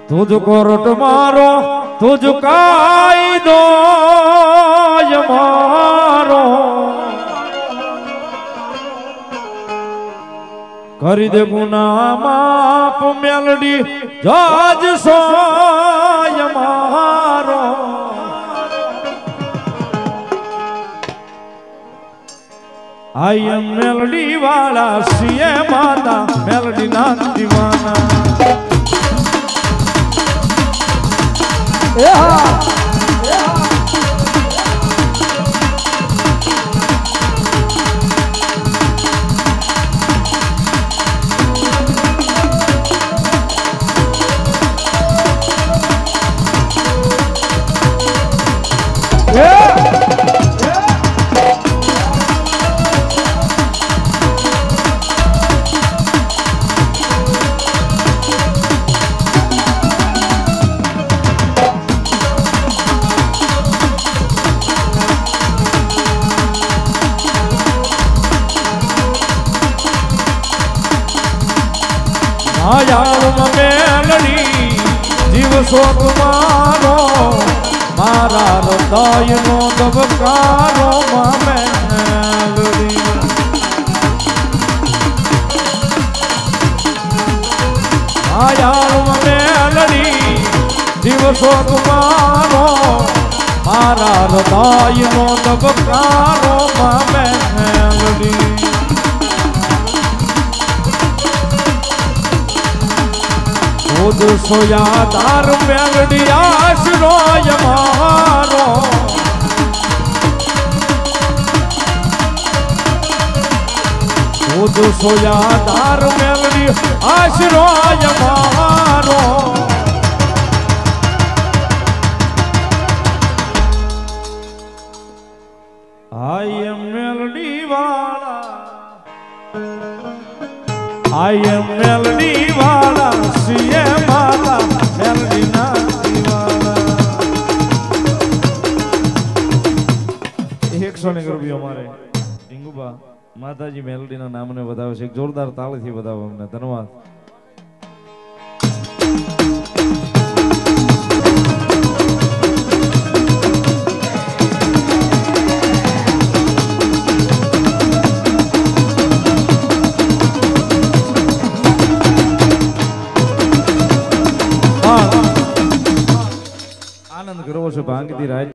तुझको रट मारो तुझ कायदो मारो कर दे गुना माप मेलडी जज सोय मारो आई एम मेलडी वाला सीए माता मेलडी ना दीवाना मेलडी जीव शोक मारो मारा हृदय नो दबकारो मेलडी मेलडी जीव शोक मारो मारा हृदय नो दबकारो मेलडी खुद सोयादार मेलडी आश्रय मारो खुद सोयादार मेलडी आश्रय मारो आई एम मेलडी वाला आई एम मेलडी वाला सीए माला मेलडी ना दीवाना 100 रुपया हमारे टिंगुबा माताजी मेलडी ना नाम ने बताओ एक जोरदार ताली थी बताओ हमने धन्यवाद आनंद करो भांग दी राज